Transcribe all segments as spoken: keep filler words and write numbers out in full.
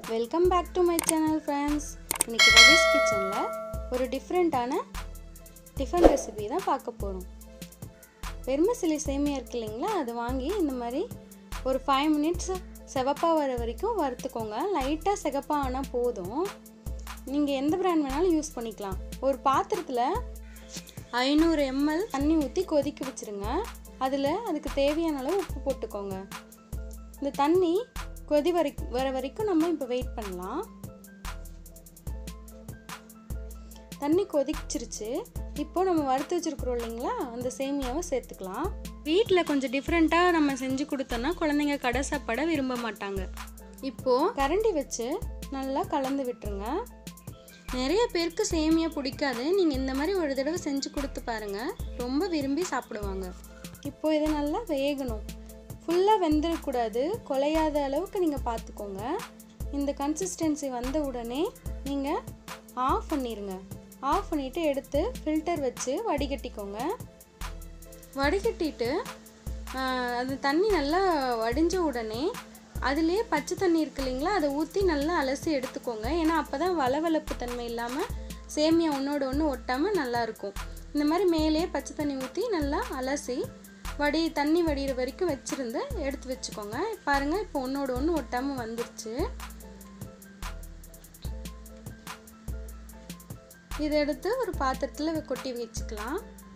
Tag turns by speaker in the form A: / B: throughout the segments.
A: Welcome back to my channel friends. இன்னைக்கு ரவிஸ் கிச்சனில் ஒரு டிஃப்ரெண்ட்டான டிஃபன் ரெசிபி தான் பார்க்க போகிறோம். வெர்மிசெல்லி சேமியா இருக்கு இல்லைங்களா, அது வாங்கி இந்த மாதிரி ஒரு ஃபைவ் மினிட்ஸ் செவப்பாக வர வரைக்கும் வறுத்துக்கோங்க. லைட்டாக செகப்பாக ஆனால் போதும். நீங்கள் எந்த பிராண்ட் வேணாலும் யூஸ் பண்ணிக்கலாம். ஒரு பாத்திரத்தில் ஐநூறு எம்எல் தண்ணி ஊற்றி கொதிக்க வச்சுருங்க. அதில் அதுக்கு தேவையான அளவு உப்பு போட்டுக்கோங்க. இந்த தண்ணி கொதி வரை வர வரைக்கும் நம்ம இப்போ வெயிட் பண்ணலாம். தண்ணி கொதிச்சிருச்சு. இப்போ நம்ம வறுத்து வச்சுருக்குறோம் இல்லைங்களா, அந்த சேமியாவை சேர்த்துக்கலாம். வீட்டில் கொஞ்சம் டிஃப்ரெண்ட்டாக நம்ம செஞ்சு கொடுத்தோன்னா குழந்தைங்க கடை சாப்பாடை விரும்ப மாட்டாங்க. இப்போது கரண்டி வச்சு நல்லா கலந்து விட்டுருங்க. நிறைய பேருக்கு சேமியா பிடிக்காது. நீங்கள் இந்த மாதிரி ஒரு தடவை செஞ்சு கொடுத்து பாருங்கள், ரொம்ப விரும்பி சாப்பிடுவாங்க. இப்போது இதை நல்லா வேகணும். ஃபுல்லாக வெந்துடக்கூடாது, குலையாத அளவுக்கு நீங்கள் பார்த்துக்கோங்க. இந்த கன்சிஸ்டன்சி வந்த உடனே நீங்கள் ஆஃப் பண்ணிடுங்க. ஆஃப் பண்ணிவிட்டு எடுத்து ஃபில்டர் வச்சு வடிகட்டிக்கோங்க. வடிகட்டிட்டு அந்த தண்ணி நல்லா வடிஞ்ச உடனே அதுலேயே பச்சை தண்ணி இருக்கு இல்லைங்களா, அதை ஊற்றி நல்லா அலசி எடுத்துக்கோங்க. ஏன்னா அப்போ தான் வளவளப்பு தன்மை இல்லாமல் சேமியா ஒன்றோட ஒன்று ஒட்டாமல் நல்லாயிருக்கும். இந்த மாதிரி மேலேயே பச்சை தண்ணி ஊற்றி நல்லா அலசி வடி தண்ணி வடிகிற வரைக்கும் வச்சுருந்து எடுத்து வச்சுக்கோங்க. பாருங்கள், இப்போ ஒன்றோட ஒன்று ஒட்டாமல் வந்துருச்சு. இதை எடுத்து ஒரு பாத்திரத்தில் கொட்டி வச்சுக்கலாம்.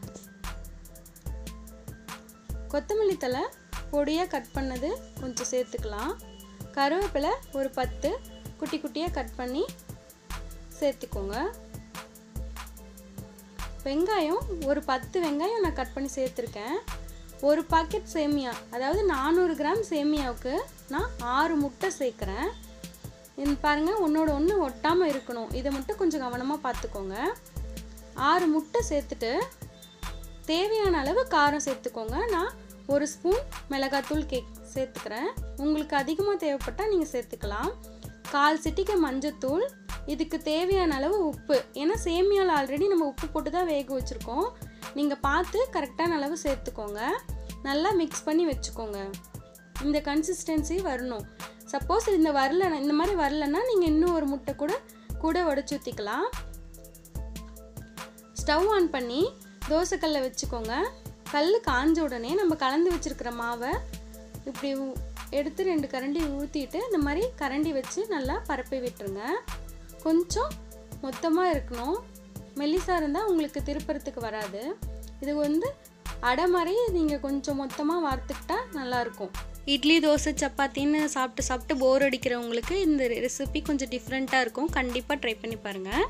A: கொத்தமல்லி தழை பொடியாக கட் பண்ணது கொஞ்சம் சேர்த்துக்கலாம். கருவேப்பிலை ஒரு பத்து குட்டி குட்டியாக கட் பண்ணி சேர்த்துக்கோங்க. வெங்காயம் ஒரு பத்து வெங்காயம் நான் கட் பண்ணி சேர்த்துருக்கேன். ஒரு பாக்கெட் சேமியா, அதாவது நானூறு கிராம் சேமியாவுக்கு நான் ஆறு முட்டை சேர்க்குறேன். இது பாருங்கள், ஒன்றோட ஒன்று ஒட்டாமல் இருக்கணும். இதை மட்டும் கொஞ்சம் கவனமாக பார்த்துக்கோங்க. ஆறு முட்டை சேர்த்துட்டு தேவையான அளவு காரம் சேர்த்துக்கோங்க. நான் ஒரு ஸ்பூன் மிளகாத்தூள் கேக் சேர்த்துக்கிறேன். உங்களுக்கு அதிகமாக தேவைப்பட்டால் நீங்கள் சேர்த்துக்கலாம். கால் சிட்டிகை மஞ்சத்தூள், இதுக்கு தேவையான அளவு உப்பு. ஏன்னா சேமியாவில் ஆல்ரெடி நம்ம உப்பு போட்டு தான் வேக வச்சுருக்கோம். நீங்கள் பார்த்து கரெக்டான அளவு சேர்த்துக்கோங்க. நல்லா மிக்ஸ் பண்ணி வச்சுக்கோங்க. இந்த கன்சிஸ்டன்சி வரணும். சப்போஸ் இந்த வரல இந்த மாதிரி வரலன்னா நீங்கள் இன்னும் ஒரு முட்டை கூட கூட உடச்சி ஊற்றிக்கலாம். ஸ்டவ் ஆன் பண்ணி தோசைக்கல்லை வச்சுக்கோங்க. கல் காஞ்ச உடனே நம்ம கலந்து வச்சுருக்கிற மாவை இப்படி எடுத்து ரெண்டு கரண்டி ஊற்றிட்டு இந்த மாதிரி கரண்டி வச்சு நல்லா பரப்பி விட்டுருங்க. கொஞ்சம் மொத்தமாக இருக்கணும். மெல்லிசாக இருந்தால் உங்களுக்கு திருப்பறத்துக்கு வராது. இது வந்து அடை மாதிரி நீங்கள் கொஞ்சம் மொத்தமாக வறுத்துக்கிட்டா நல்லாயிருக்கும். இட்லி தோசை சப்பாத்தின்னு சாப்பிட்டு சாப்பிட்டு போர் அடிக்கிறவங்களுக்கு இந்த ரெசிபி கொஞ்சம் டிஃப்ரெண்ட்டாக இருக்கும். கண்டிப்பாக ட்ரை பண்ணி பாருங்கள்.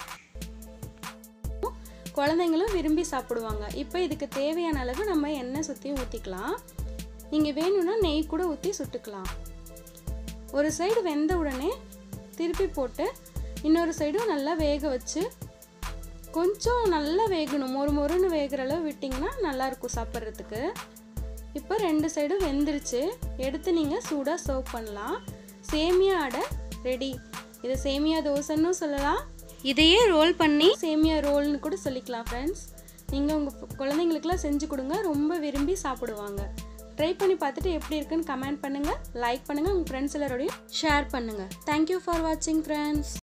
A: குழந்தைங்களும் விரும்பி சாப்பிடுவாங்க. இப்போ இதுக்கு தேவையான அளவு நம்ம எண்ணெய் சுற்றியும் ஊற்றிக்கலாம். நீங்கள் வேணும்னா நெய் கூட ஊற்றி சுட்டுக்கலாம். ஒரு சைடு வெந்த உடனே திருப்பி போட்டு இன்னொரு சைடும் நல்லா வேக வச்சு கொஞ்சம் நல்லா வேகணும். மொறு மொறுன்னு வேகிற அளவு விட்டிங்கன்னா நல்லாயிருக்கும் சாப்பிட்றதுக்கு. இப்போ ரெண்டு சைடும் வெந்துருச்சு. எடுத்து நீங்கள் சூடாக சர்வ் பண்ணலாம். சேமியா அடை ரெடி. இதை சேமியா தோசைன்னு சொல்லலாம். இதையே ரோல் பண்ணி சேமியா ரோல்னு கூட சொல்லிக்கலாம். ஃப்ரெண்ட்ஸ், நீங்கள் உங்கள் குழந்தைங்களுக்குலாம் செஞ்சு கொடுங்க, ரொம்ப விரும்பி சாப்பிடுவாங்க. ட்ரை பண்ணி பார்த்துட்டு எப்படி இருக்குன்னு கமெண்ட் பண்ணுங்கள், லைக் பண்ணுங்கள், உங்கள் ஃப்ரெண்ட்ஸ் எல்லாரோடையும் ஷேர் பண்ணுங்கள். தேங்க்யூ ஃபார் வாட்சிங் ஃப்ரெண்ட்ஸ்.